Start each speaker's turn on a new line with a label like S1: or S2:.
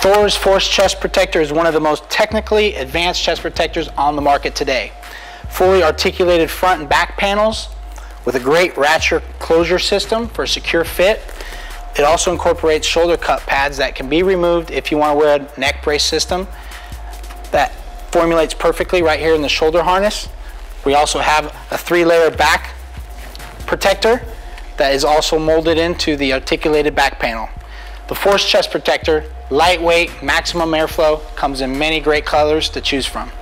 S1: Thor's Force Chest Protector is one of the most technically advanced chest protectors on the market today. Fully articulated front and back panels with a great ratchet closure system for a secure fit. It also incorporates shoulder cup pads that can be removed if you want to wear a neck brace system. That formulates perfectly right here in the shoulder harness. We also have a 3-layer back protector that is also molded into the articulated back panel. The Force Chest Protector, lightweight, maximum airflow, comes in many great colors to choose from.